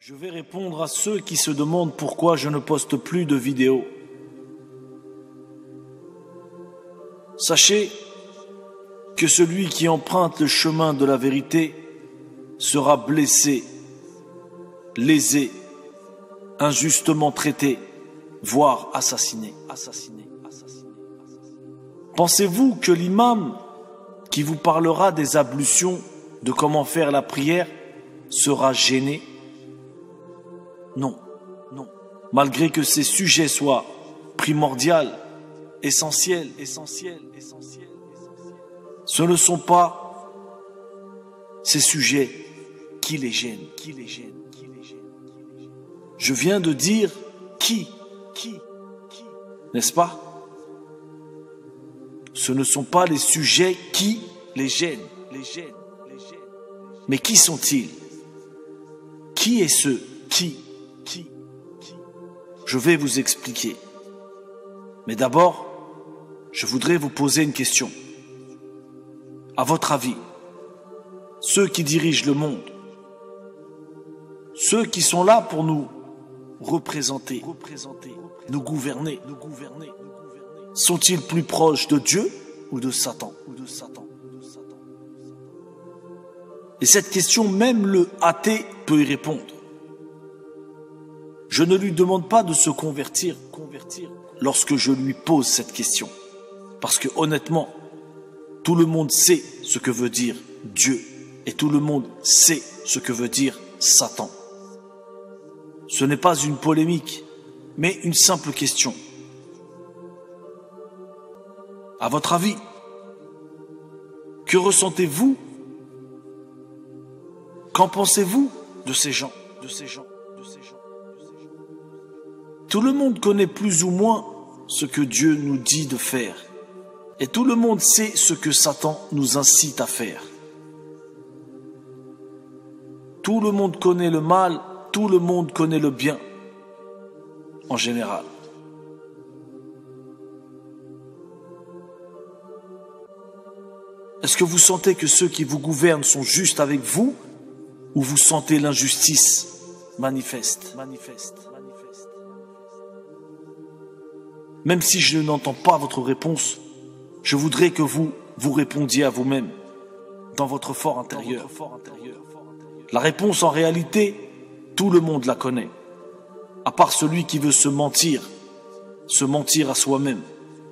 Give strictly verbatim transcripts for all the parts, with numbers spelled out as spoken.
Je vais répondre à ceux qui se demandent pourquoi je ne poste plus de vidéos. Sachez que celui qui emprunte le chemin de la vérité sera blessé, lésé, injustement traité, voire assassiné. assassiné, assassiné, assassiné. Pensez-vous que l'imam qui vous parlera des ablutions, de comment faire la prière, sera gêné? Non, non. Malgré que ces sujets soient primordiaux, essentiels, essentiels, essentiels, essentiels, ce ne sont pas ces sujets qui les gênent, qui les gênent, qui les gênent, qui les gênent. Je viens de dire qui, qui, qui, n'est-ce pas? Ce ne sont pas les sujets qui les gênent, les gênent, les gênent. Mais qui sont-ils? Qui est ce qui? Qui? Qui? Je vais vous expliquer. Mais d'abord, je voudrais vous poser une question. À votre avis, ceux qui dirigent le monde, ceux qui sont là pour nous représenter, représenter, nous gouverner, nous gouverner, sont-ils plus proches de Dieu ou de Satan, ou de Satan, ou de Satan? Et cette question, même le athée peut y répondre. Je ne lui demande pas de se convertir, convertir lorsque je lui pose cette question. Parce que honnêtement, tout le monde sait ce que veut dire Dieu et tout le monde sait ce que veut dire Satan. Ce n'est pas une polémique, mais une simple question. À votre avis, que ressentez-vous? Qu'en pensez-vous de ces gens, de ces gens, de ces gens? Tout le monde connaît plus ou moins ce que Dieu nous dit de faire. Et tout le monde sait ce que Satan nous incite à faire. Tout le monde connaît le mal, tout le monde connaît le bien, en général. Est-ce que vous sentez que ceux qui vous gouvernent sont justes avec vous, ou vous sentez l'injustice manifeste, manifeste, manifeste? Même si je n'entends pas votre réponse, je voudrais que vous vous répondiez à vous-même, dans votre fort intérieur. La réponse, en réalité, tout le monde la connaît, à part celui qui veut se mentir, se mentir à soi-même.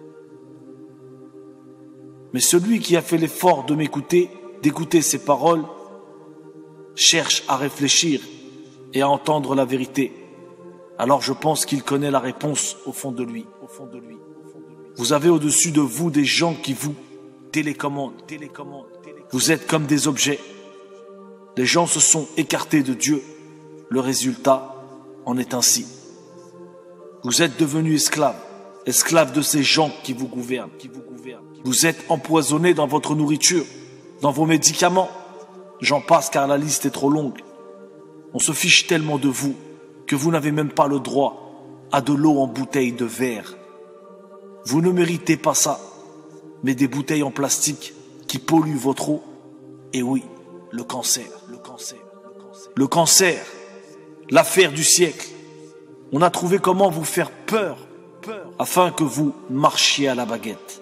Mais celui qui a fait l'effort de m'écouter, d'écouter ces paroles, cherche à réfléchir et à entendre la vérité. Alors je pense qu'il connaît la réponse au fond de lui. Au fond de lui. Vous avez au-dessus de vous des gens qui vous télécommandent. télécommandent. Vous êtes comme des objets. Les gens se sont écartés de Dieu. Le résultat en est ainsi. Vous êtes devenus esclaves. Esclaves de ces gens qui vous gouvernent. Qui vous gouvernent. Vous êtes empoisonnés dans votre nourriture, dans vos médicaments. J'en passe car la liste est trop longue. On se fiche tellement de vous que vous n'avez même pas le droit à de l'eau en bouteille de verre. Vous ne méritez pas ça, mais des bouteilles en plastique qui polluent votre eau. Et oui, le cancer, le cancer, le cancer, le cancer, l'affaire du siècle. On a trouvé comment vous faire peur, peur, afin que vous marchiez à la baguette.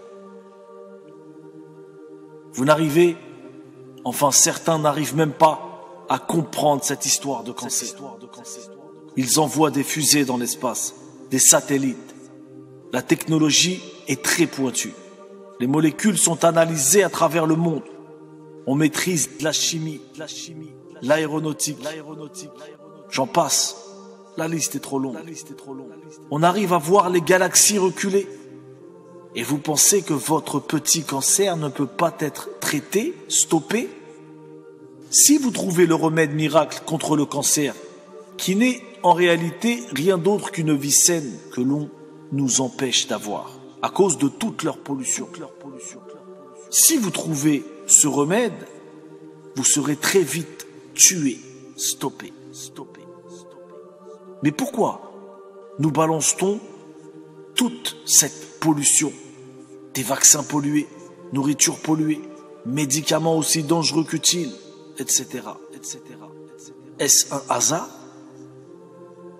Vous n'arrivez, enfin certains n'arrivent même pas à comprendre cette histoire de cancer. Ils envoient des fusées dans l'espace, des satellites. La technologie est très pointue. Les molécules sont analysées à travers le monde. On maîtrise la chimie, la chimie, l'aéronautique, l'aéronautique. J'en passe. La liste est trop longue. On arrive à voir les galaxies reculer. Et vous pensez que votre petit cancer ne peut pas être traité, stoppé? Si vous trouvez le remède miracle contre le cancer, qui n'est en réalité rien d'autre qu'une vie saine que l'on nous empêche d'avoir, à cause de toute leur pollution. Si vous trouvez ce remède, vous serez très vite tué, stoppé, stoppé, stoppé. Mais pourquoi nous balance-t-on toute cette pollution? Des vaccins pollués, nourriture polluée, médicaments aussi dangereux qu'utiles, et cetera, et cetera, et cetera. Est-ce un hasard?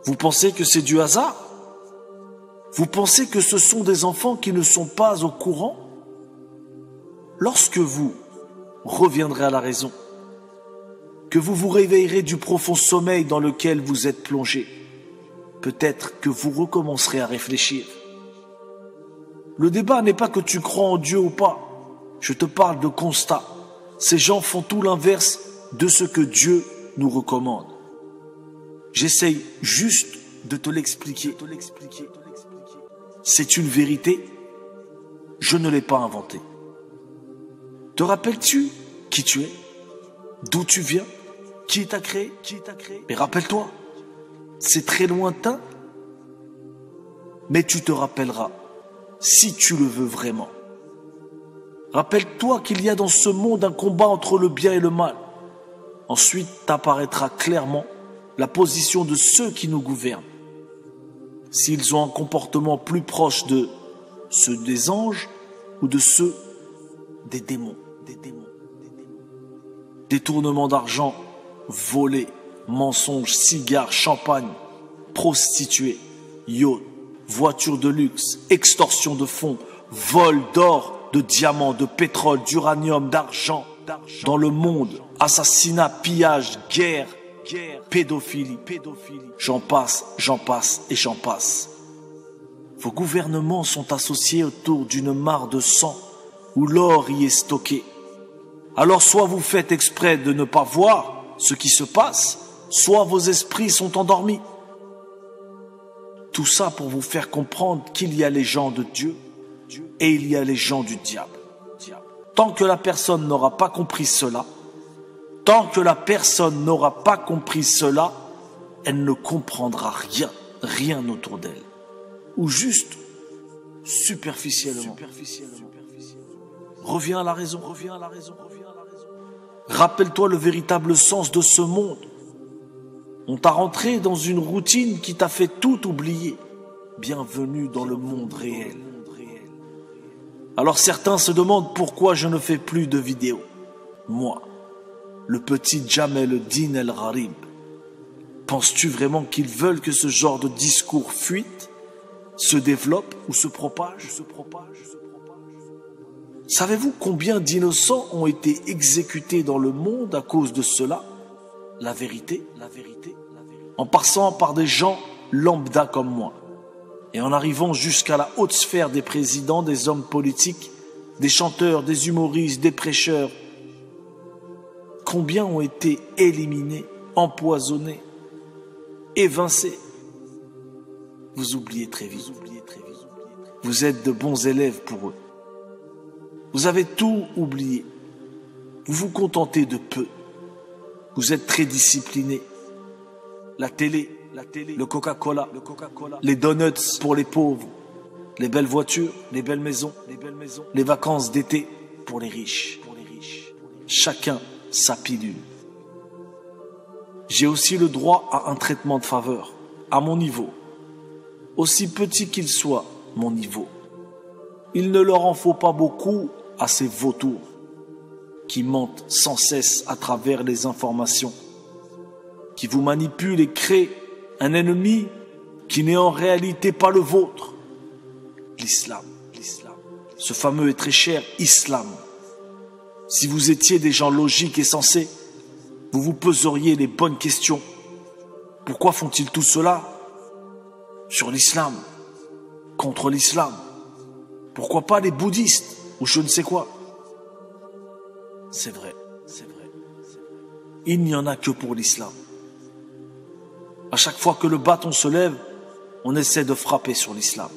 Vous pensez que c'est du hasard? Vous pensez que ce sont des enfants qui ne sont pas au courant? Lorsque vous reviendrez à la raison, que vous vous réveillerez du profond sommeil dans lequel vous êtes plongé, peut-être que vous recommencerez à réfléchir. Le débat n'est pas que tu crois en Dieu ou pas. Je te parle de constat. Ces gens font tout l'inverse de ce que Dieu nous recommande. J'essaye juste de te l'expliquer. C'est une vérité. Je ne l'ai pas inventée. Te rappelles-tu qui tu es? D'où tu viens? Qui t'a créé? Mais rappelle-toi, c'est très lointain, mais tu te rappelleras si tu le veux vraiment. Rappelle-toi qu'il y a dans ce monde un combat entre le bien et le mal. Ensuite t'apparaîtra clairement la position de ceux qui nous gouvernent. S'ils ont un comportement plus proche de ceux des anges ou de ceux des démons. Des démons. Détournement d'argent, volé, mensonges, cigares, champagne, prostituées, yachts, voitures de luxe, extorsion de fonds, vol d'or, de diamants, de pétrole, d'uranium, d'argent, dans le monde, assassinat, pillage, guerre, pédophilie, j'en passe, j'en passe et j'en passe. Vos gouvernements sont associés autour d'une mare de sang où l'or y est stocké. Alors soit vous faites exprès de ne pas voir ce qui se passe, soit vos esprits sont endormis. Tout ça pour vous faire comprendre qu'il y a les gens de Dieu et il y a les gens du diable. Tant que la personne n'aura pas compris cela, tant que la personne n'aura pas compris cela, elle ne comprendra rien, rien autour d'elle. Ou juste superficiellement. Reviens à la raison, reviens à la raison, reviens à la raison. Rappelle-toi le véritable sens de ce monde. On t'a rentré dans une routine qui t'a fait tout oublier. Bienvenue dans le monde réel. Alors certains se demandent pourquoi je ne fais plus de vidéos. Moi, le petit Jamel Din El Gharib, penses-tu vraiment qu'ils veulent que ce genre de discours fuite, se développe ou se propage, se propage, se propage. Savez-vous combien d'innocents ont été exécutés dans le monde à cause de cela? La vérité, la vérité, la vérité. En passant par des gens lambda comme moi, et en arrivant jusqu'à la haute sphère des présidents, des hommes politiques, des chanteurs, des humoristes, des prêcheurs. Combien ont été éliminés, empoisonnés, évincés? Vous oubliez très vite. Vous êtes de bons élèves pour eux. Vous avez tout oublié. Vous vous contentez de peu. Vous êtes très disciplinés. La télé, la télé, le Coca-Cola, le Coca-Cola, les donuts pour les pauvres, les belles voitures, les belles maisons, les belles maisons, les vacances d'été pour les riches, pour les riches. Chacun sa pilule. J'ai aussi le droit à un traitement de faveur, à mon niveau. Aussi petit qu'il soit, mon niveau. Il ne leur en faut pas beaucoup à ces vautours qui mentent sans cesse à travers les informations, qui vous manipulent et créent un ennemi qui n'est en réalité pas le vôtre. L'islam, l'islam, ce fameux et très cher islam. Si vous étiez des gens logiques et sensés, vous vous poseriez les bonnes questions. Pourquoi font-ils tout cela? Sur l'islam, contre l'islam. Pourquoi pas les bouddhistes ou je ne sais quoi? C'est vrai, c'est vrai, c'est vrai. Il n'y en a que pour l'islam. À chaque fois que le bâton se lève, on essaie de frapper sur l'islam.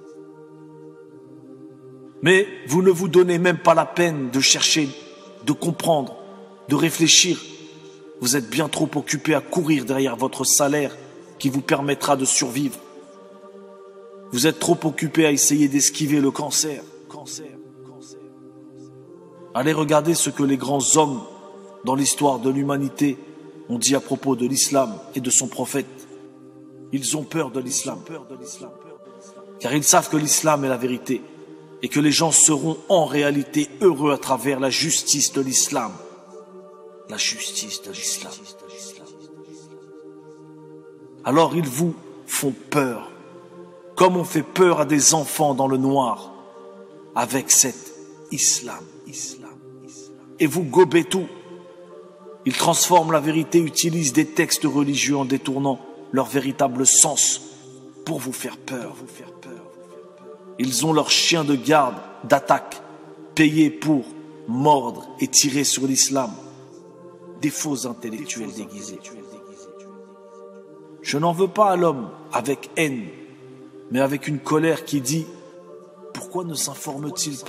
Mais vous ne vous donnez même pas la peine de chercher, de comprendre, de réfléchir. Vous êtes bien trop occupé à courir derrière votre salaire qui vous permettra de survivre. Vous êtes trop occupé à essayer d'esquiver le cancer. Cancer, cancer. Allez regarder ce que les grands hommes dans l'histoire de l'humanité ont dit à propos de l'islam et de son prophète. Ils ont peur de l'islam. Car ils savent que l'islam est la vérité et que les gens seront en réalité heureux à travers la justice de l'islam. La justice de l'islam. Alors ils vous font peur, comme on fait peur à des enfants dans le noir, avec cet islam. islam. Et vous gobez tout. Ils transforment la vérité, utilisent des textes religieux en détournant leur véritable sens pour vous faire peur. Ils ont leurs chiens de garde, d'attaque, payés pour mordre et tirer sur l'islam. Des faux intellectuels déguisés. Je n'en veux pas à l'homme avec haine, mais avec une colère qui dit « Pourquoi ne s'informe-t-il pas ?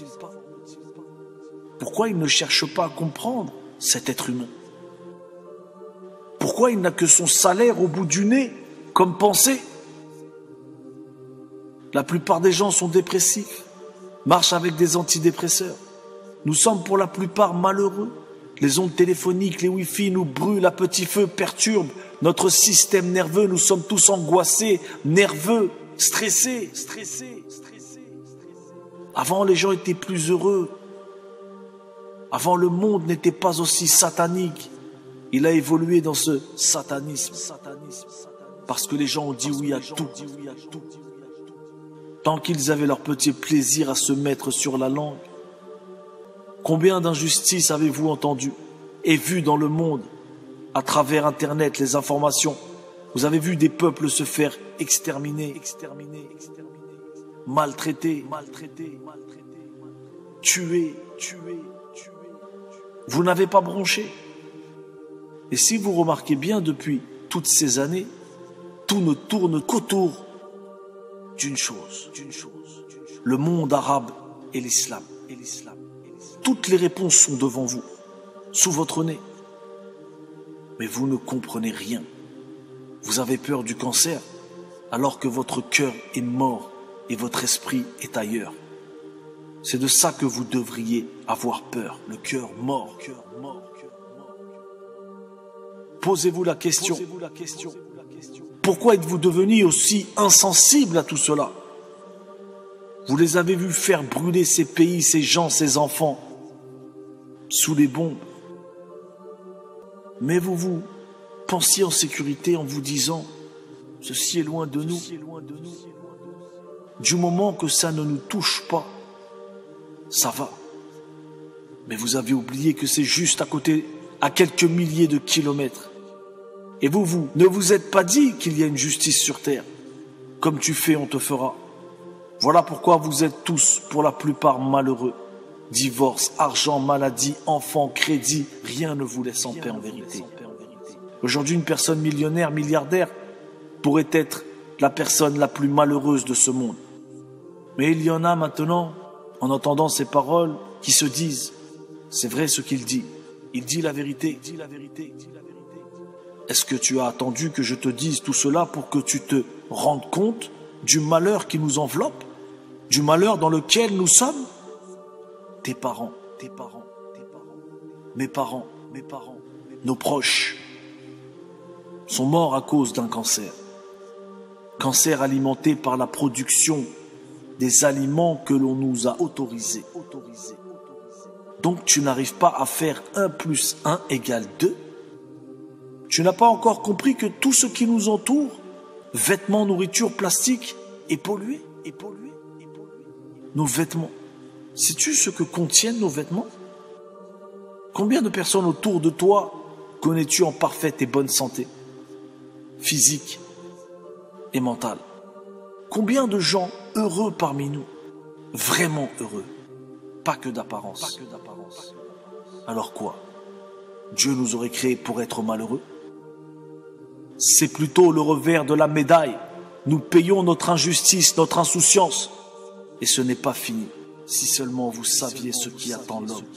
Pourquoi il ne cherche pas à comprendre cet être humain ? Pourquoi il n'a que son salaire au bout du nez comme pensée ? La plupart des gens sont dépressifs, marchent avec des antidépresseurs. Nous sommes pour la plupart malheureux. Les ondes téléphoniques, les Wi-Fi nous brûlent à petit feu, perturbent notre système nerveux. Nous sommes tous angoissés, nerveux, stressés. stressés, stressés. Avant, les gens étaient plus heureux. Avant, le monde n'était pas aussi satanique. Il a évolué dans ce satanisme. Parce que les gens ont dit oui à tout. Tant qu'ils avaient leur petit plaisir à se mettre sur la langue. Combien d'injustices avez-vous entendu et vu dans le monde à travers Internet, les informations? Vous avez vu des peuples se faire exterminer, exterminer, exterminer, maltraiter, maltraiter, tuer, tuer, tuer. Vous n'avez pas bronché. Et si vous remarquez bien, depuis toutes ces années, tout ne tourne qu'autour d'une chose, d'une chose, le monde arabe et l'islam, et l'islam. Toutes les réponses sont devant vous, sous votre nez. Mais vous ne comprenez rien. Vous avez peur du cancer, alors que votre cœur est mort et votre esprit est ailleurs. C'est de ça que vous devriez avoir peur, le cœur mort. Cœur mort. Posez-vous la question. Posez-vous la question. Pourquoi êtes-vous devenu aussi insensible à tout cela? Vous les avez vus faire brûler ces pays, ces gens, ces enfants, sous les bombes. Mais vous vous pensiez en sécurité en vous disant « Ceci est loin de nous ». Du moment que ça ne nous touche pas, ça va. Mais vous avez oublié que c'est juste à côté, à quelques milliers de kilomètres. Et vous, vous ne vous êtes pas dit qu'il y a une justice sur terre. Comme tu fais, on te fera. Voilà pourquoi vous êtes tous, pour la plupart, malheureux. Divorce, argent, maladie, enfants, crédit, rien ne vous laisse en paix en vérité. Aujourd'hui, une personne millionnaire, milliardaire, pourrait être la personne la plus malheureuse de ce monde. Mais il y en a maintenant, en entendant ces paroles, qui se disent, c'est vrai ce qu'il dit, il dit la vérité. Est-ce que tu as attendu que je te dise tout cela pour que tu te rendes compte du malheur qui nous enveloppe, du malheur dans lequel nous sommes? Tes parents, tes parents, tes parents, mes parents, mes parents, nos proches sont morts à cause d'un cancer. Cancer alimenté par la production des aliments que l'on nous a autorisés. Donc tu n'arrives pas à faire un plus un égale deux. Tu n'as pas encore compris que tout ce qui nous entoure, vêtements, nourriture, plastique, est pollué, est pollué, est pollué. Nos vêtements. Sais-tu ce que contiennent nos vêtements? Combien de personnes autour de toi connais-tu en parfaite et bonne santé, physique et mentale? Combien de gens heureux parmi nous, vraiment heureux, pas que d'apparence? Alors quoi? Dieu nous aurait créés pour être malheureux? C'est plutôt le revers de la médaille. Nous payons notre injustice, notre insouciance. Et ce n'est pas fini. Si seulement vous saviez ce qui attend l'homme.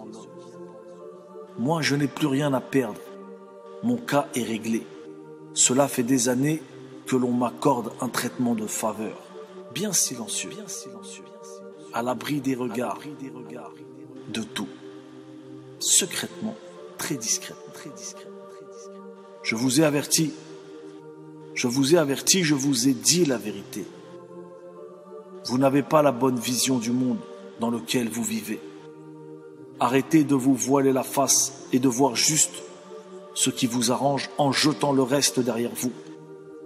Moi, je n'ai plus rien à perdre. Mon cas est réglé. Cela fait des années que l'on m'accorde un traitement de faveur. Bien silencieux. À l'abri des regards. De tout. Secrètement. Très discrète. Très discrète. Je vous ai averti. Je vous ai averti, je vous ai dit la vérité. Vous n'avez pas la bonne vision du monde dans lequel vous vivez. Arrêtez de vous voiler la face et de voir juste ce qui vous arrange en jetant le reste derrière vous.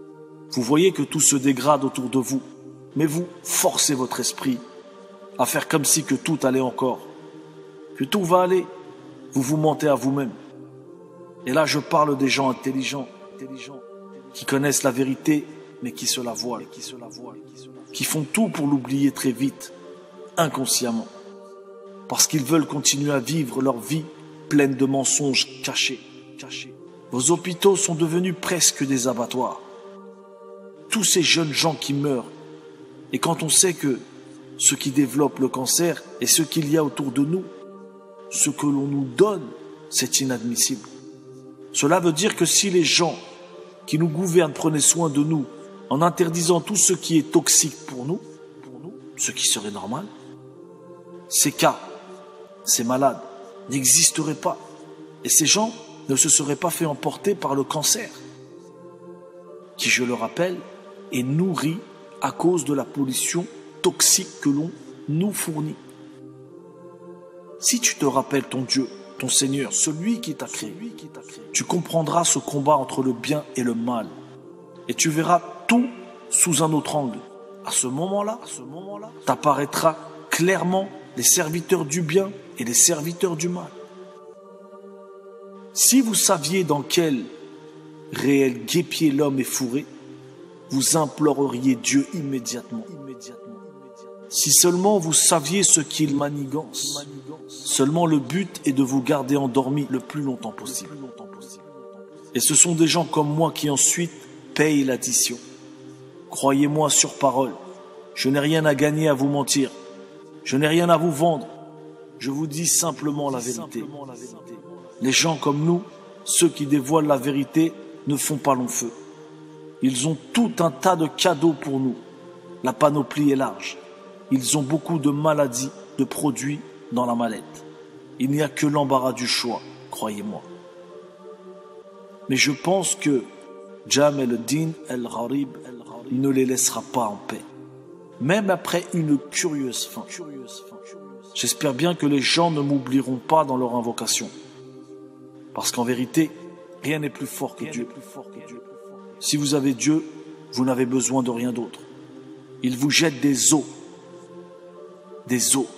Vous voyez que tout se dégrade autour de vous, mais vous forcez votre esprit à faire comme si que tout allait encore, que tout va aller. Vous vous mentez à vous-même. Et là, je parle des gens intelligents, intelligents, qui connaissent la vérité, mais qui se la voilent, qui se la voilent, qui font tout pour l'oublier très vite, inconsciemment, parce qu'ils veulent continuer à vivre leur vie pleine de mensonges cachés, cachés. Vos hôpitaux sont devenus presque des abattoirs. Tous ces jeunes gens qui meurent, et quand on sait que ce qui développe le cancer et ce qu'il y a autour de nous, ce que l'on nous donne, c'est inadmissible. Cela veut dire que si les gens qui nous gouvernent prenaient soin de nous en interdisant tout ce qui est toxique pour nous, pour nous, ce qui serait normal, ces cas, ces malades n'existeraient pas. Et ces gens ne se seraient pas fait emporter par le cancer, qui, je le rappelle, est nourri à cause de la pollution toxique que l'on nous fournit. Si tu te rappelles ton Dieu, ton Seigneur, celui qui t'a créé, tu comprendras ce combat entre le bien et le mal. Et tu verras tout sous un autre angle. À ce moment-là, t'apparaîtra clairement les serviteurs du bien et les serviteurs du mal. Si vous saviez dans quel réel guêpier l'homme est fourré, vous imploreriez Dieu immédiatement. Si seulement vous saviez ce qu'il manigance, seulement le but est de vous garder endormi le plus longtemps possible. Et ce sont des gens comme moi qui ensuite payent l'addition. Croyez-moi sur parole, je n'ai rien à gagner à vous mentir. Je n'ai rien à vous vendre. Je vous dis simplement la vérité. Les gens comme nous, ceux qui dévoilent la vérité, ne font pas long feu. Ils ont tout un tas de cadeaux pour nous. La panoplie est large. Ils ont beaucoup de maladies, de produits dans la mallette. Il n'y a que l'embarras du choix, croyez-moi. Mais je pense que Jam el-Din el-Gharib ne les laissera pas en paix, même après une curieuse fin. J'espère bien que les gens ne m'oublieront pas dans leur invocation, parce qu'en vérité, rien n'est plus fort que Dieu. Si vous avez Dieu, vous n'avez besoin de rien d'autre. Il vous jette des eaux, des eaux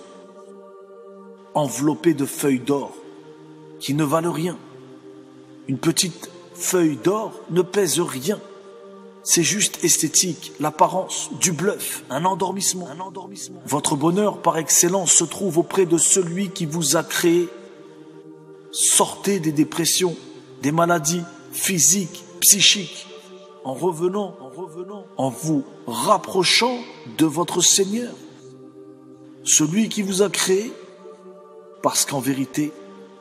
enveloppées de feuilles d'or qui ne valent rien. Une petite feuille d'or ne pèse rien. C'est juste esthétique, l'apparence, du bluff, un endormissement. un endormissement. Votre bonheur par excellence se trouve auprès de celui qui vous a créé. Sortez des dépressions, des maladies physiques, psychiques, en revenant, en revenant, en vous rapprochant de votre Seigneur, celui qui vous a créé, parce qu'en vérité,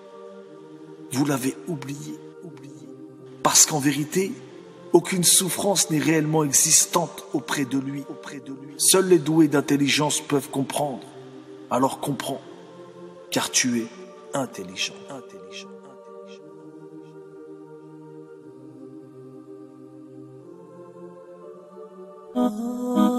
vous l'avez oublié, oublié. Parce qu'en vérité, aucune souffrance n'est réellement existante auprès de lui, auprès de lui. Seuls les doués d'intelligence peuvent comprendre. Alors comprends, car tu es intelligent, intelligent, intelligent.